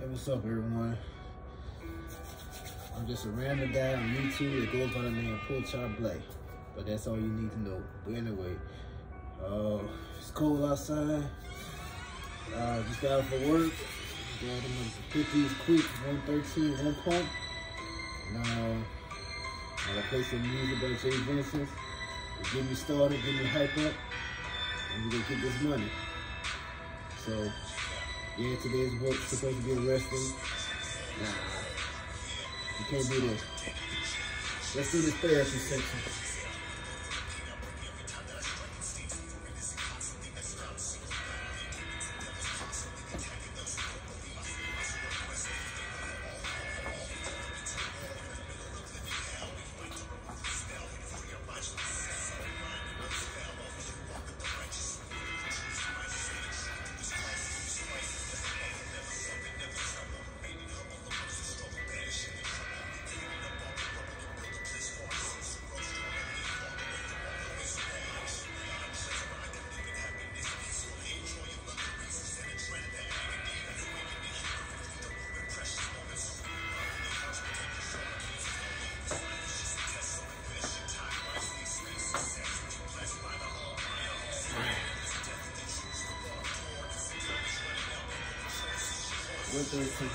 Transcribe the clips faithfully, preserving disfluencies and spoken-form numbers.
What's up, everyone? I'm just a random guy on YouTube that goes by the name Pork Chop Black, but that's all you need to know. But anyway, uh, it's cold outside. Uh, just got off of work. Got them fifties quick, one thirteen, one pump. Now, I gotta play some music by Jay Vincent. Get me started, get me hype up, and we're gonna get this money. So, yeah, today's work supposed to be arresting. Nah, you can't do this. Let's do this therapy section. What do you think?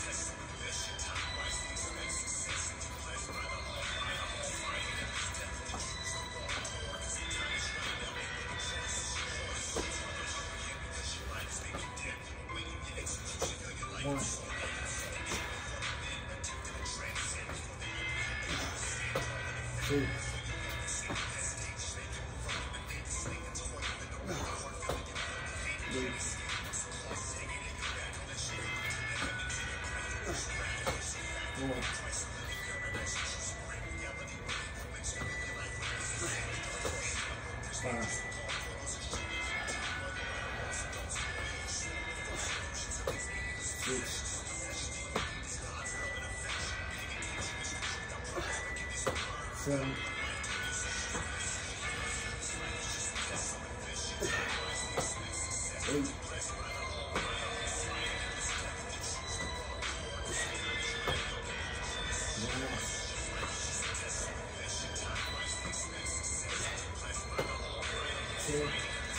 One. Two. Three. Four. Five. Six. Seven. Eight. Ten.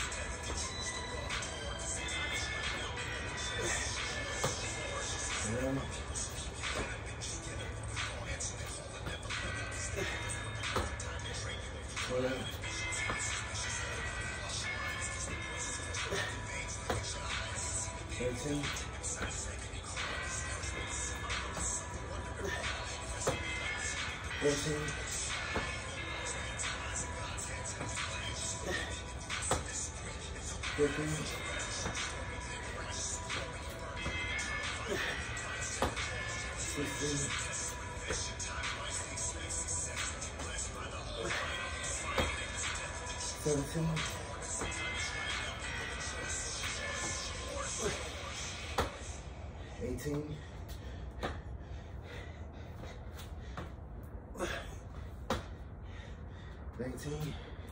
Eleven. Twelve. Thirteen. Fourteen. Fifteen. Sixteen. Seventeen. Eighteen. Nineteen.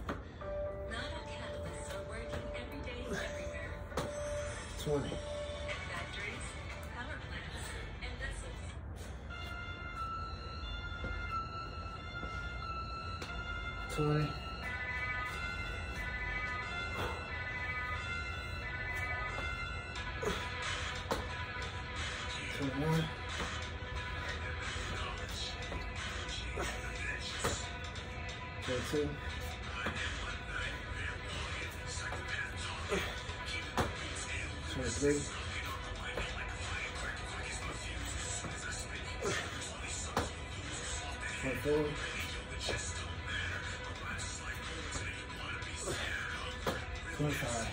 Twenty. Factories, power plants, and vessels. Twenty. Twenty-one. Twenty-two. Twenty-three. Twenty-four. Twenty-five.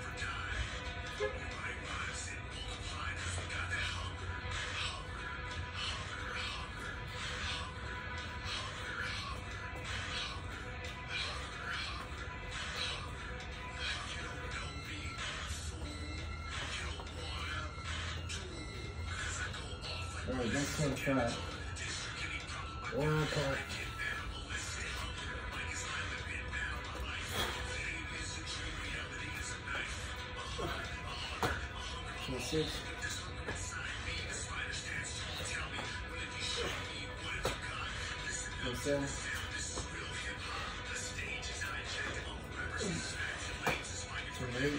All right, that's twenty-five. One part. Twenty-six. forty-seven. twenty-eight.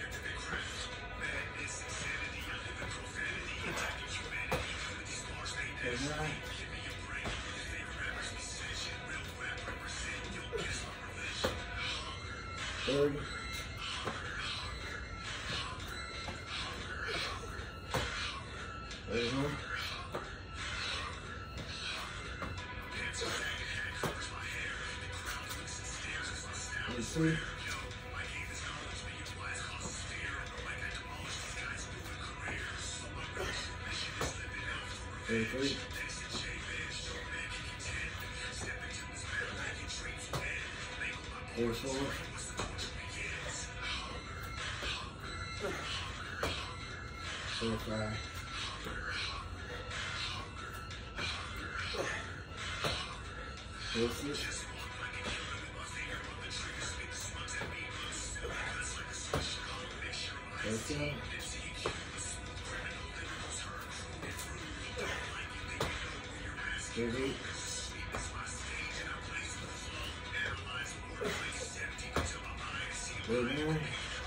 thirty-nine. thirty. thirty-one. thirty-two. thirty-three. forty-four. forty-five. forty-six. forty-seven. thirty-eight. thirty-nine.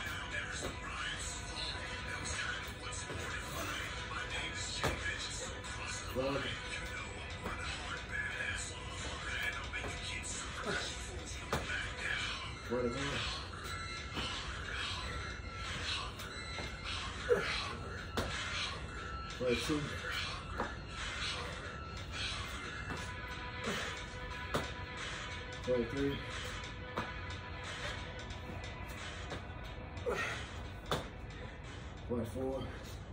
forty. forty-one. forty-two. forty-three. forty-four.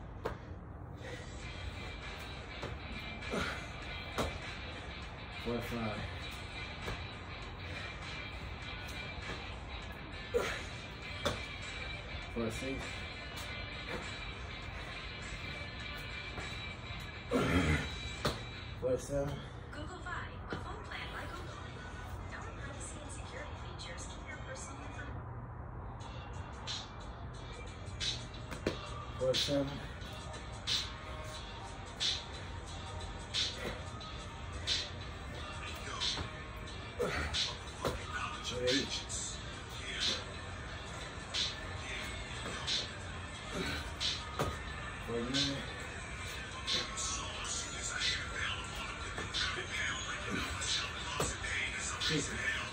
forty-five. forty-six. forty-seven. Google Fi, a phone plan by Google. Our privacy and security features keep your personal information. forty-seven. forty-eight. forty-nine. fifty.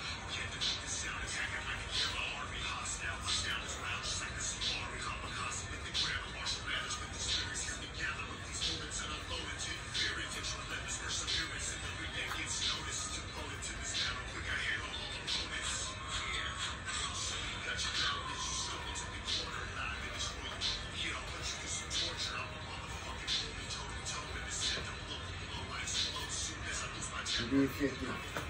Do fifty.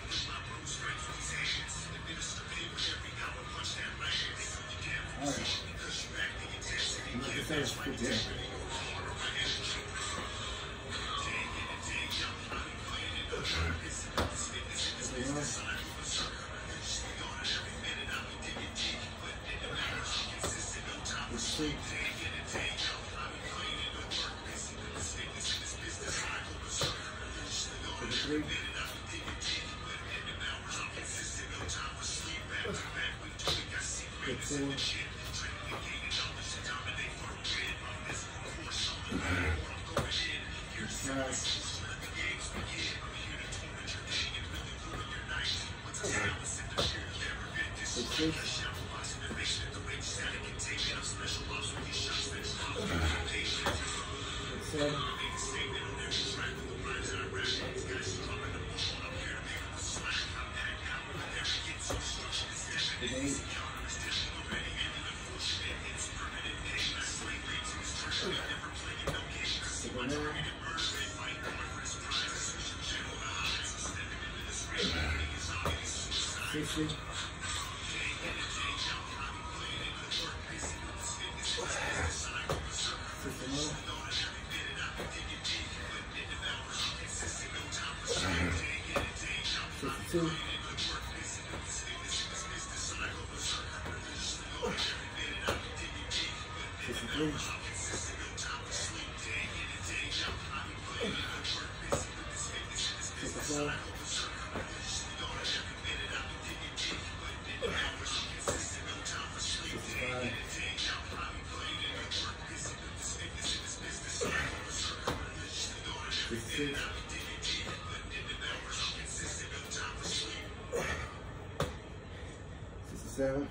All right. Look at this fifty. Three. Fifteen. Seven. Eight. Sixty. Sixty-one. Sixty-two. Sixty-three. Sixty-four. six. Sixty-seven.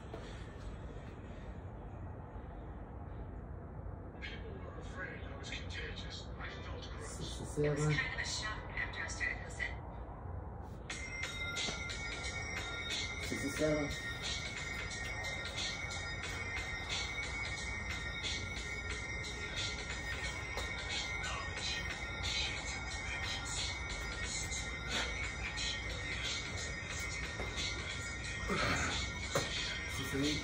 It was Sixty-seven. kind of a shock after I started listening. Sixty-seven. Sixty-eight.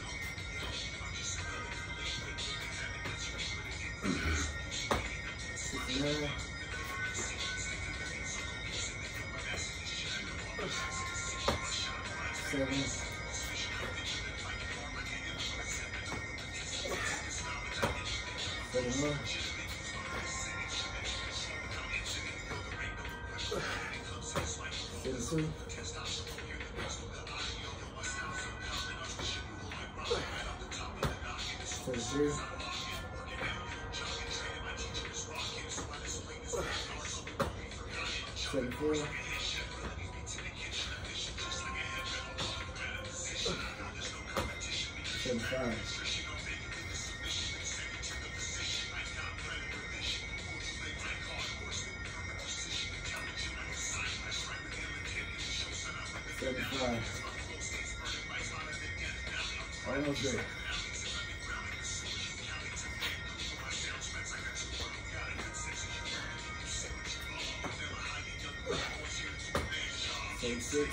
Sixty-nine. Seven. Seventy-one. Seventy-two. Seventy-three. Seventy-four. Seventy-five. Seventy-five. Almost there. Seventy-six.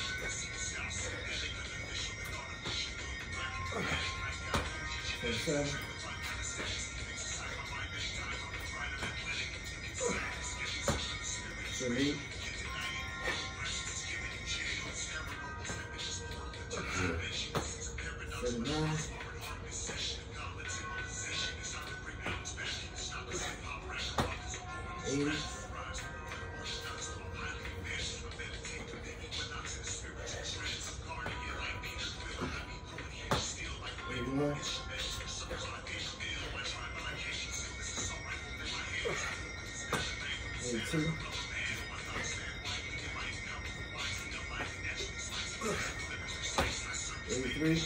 Seventy-seven. Seventy-eight. Seventy-nine. Eighty. Eighty-one. Eighty-two. Eighty-three.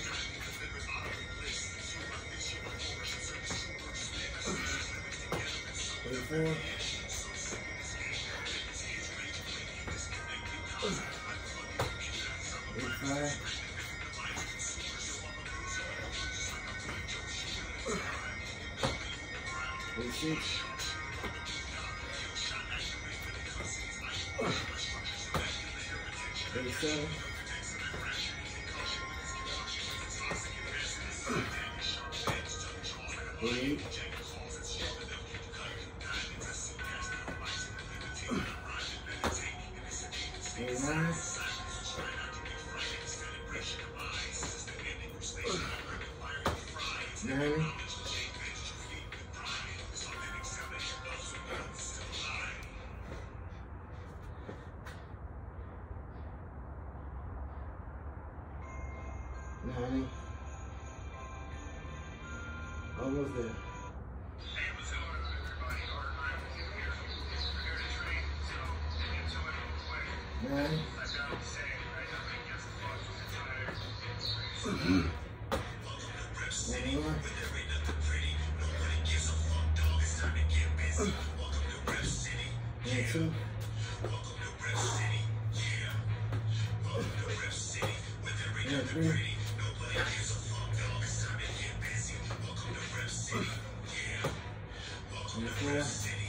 Eighty-four. Eighty-five. Eighty-six. Eighty-seven. Eighty-eight. Eighty-nine. Ninety. Ninety. Almost there. Nine. Ninety-one. Ninety-two. Ninety-three. Ninety-four.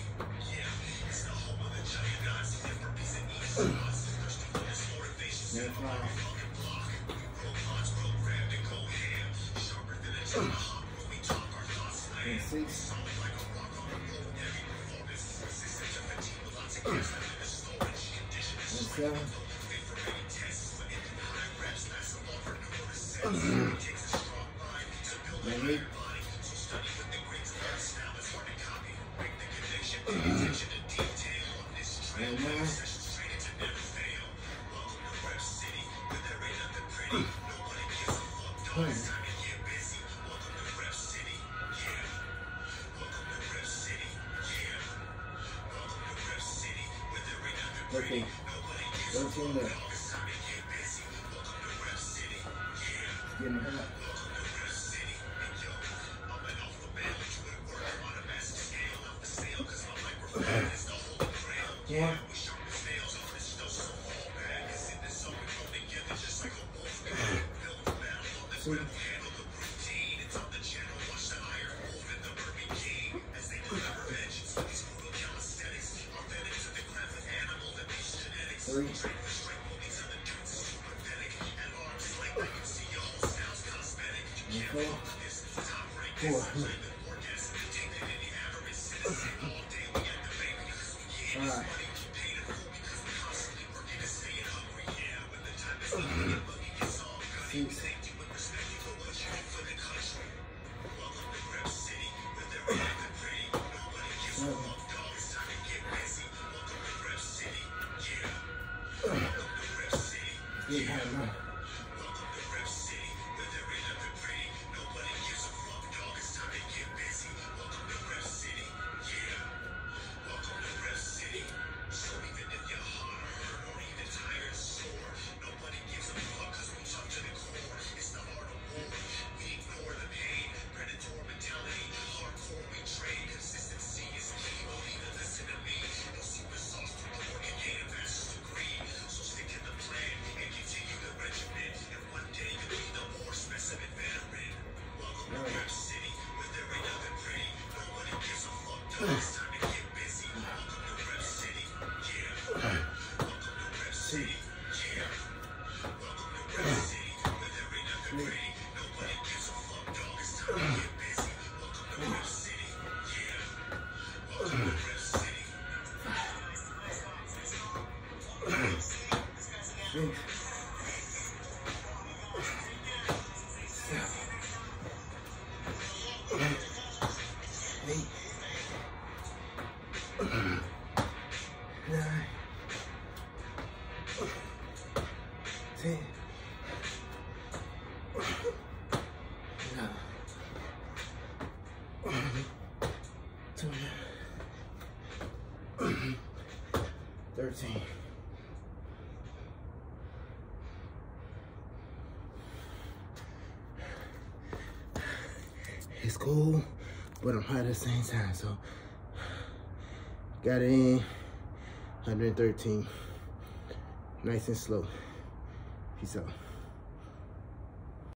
Ninety-five. Ninety-six. Ninety-seven. Ninety-eight. Ninety-nine. Hundred. thirteen. thirteen there. Getting hot. Yeah. See? Three. Four. Four. Five. Six. Yeah, no. Ten. Nine. Twenty. Thirteen. It's cool, but I'm hot at the same time, so got it in one hundred thirteen. Nice and slow. Peace out.